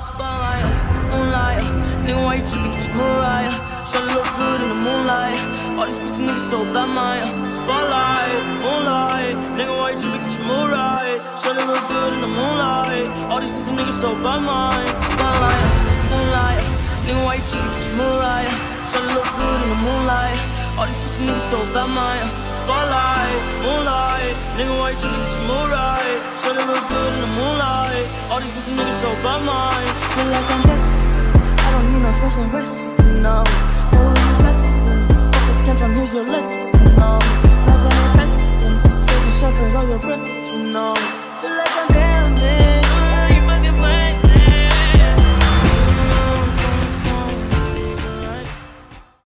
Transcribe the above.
Spotlight, moonlight. Nigga, why you tripping? Get your Mariah. Shawty look good in the moonlight. All these pussy niggas so bad, my spotlight, moonlight. Nigga, why you tripping? Get your Mariah. Shawty look good in the moonlight. All these pussy niggas so bad, my spotlight, moonlight. Nigga, why you tripping? Get your Mariah. Shawty look good in the moonlight. All these pussy niggas so bad, my spotlight, moonlight. Nigga, why you tripping? Get your Mariah. Shawty look good in the moonlight. All these pussy niggas so bad, my feel like I'm destined. I don't need no special rest, no. Oh, you testing? Focus can't on here's your lesson, no. Loving and testing, taking shots of all your breath, you know.